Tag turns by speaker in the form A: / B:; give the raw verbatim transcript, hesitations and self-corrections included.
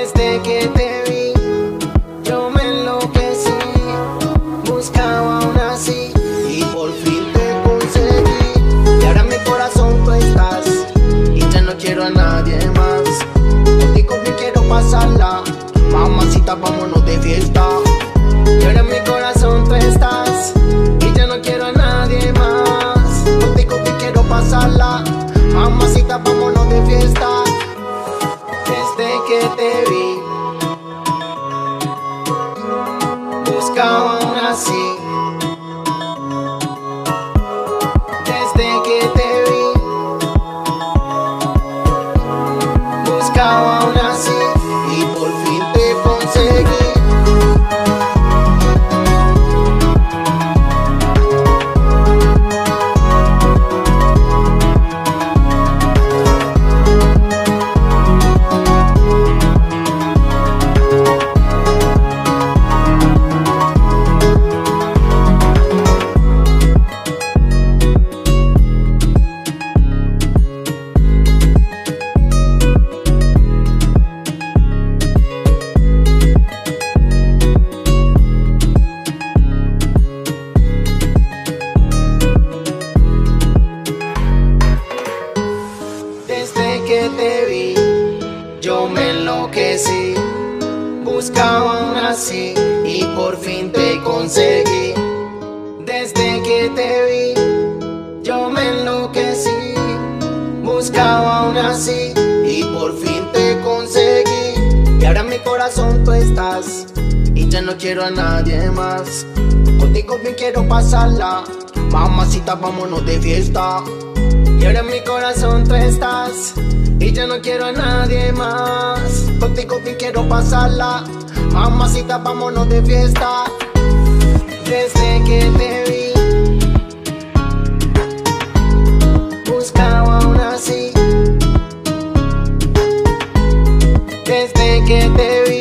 A: Desde que te vi, yo me enloquecí. Buscaba una así y por fin te conseguí. Y ahora en mi corazón tú estás y ya no quiero a nadie más. Contigo me quiero pasarla, mamacita, vámonos de fiesta. Y ahora en mi corazón tú estás y ya no quiero a nadie más. Contigo me quiero pasarla, mamacita, vámonos de fiesta. Desde que te vi, buscaba una así. Desde que te vi, buscaba una así y por fin te conseguí. Desde que te vi, yo me enloquecí. Buscaba una así y por fin te conseguí. Desde que te vi, yo me enloquecí. Buscaba una así y por fin te conseguí. Y ahora en mi corazón tú estás y ya no quiero a nadie más. Contigo bien quiero pasarla, mamacita, vámonos de fiesta. Y ahora en mi corazón tú estás y ya no quiero a nadie más. Contigo bien quiero pasarla, mamacita, vámonos de fiesta. Desde que te vi, buscaba una así. Desde que te vi,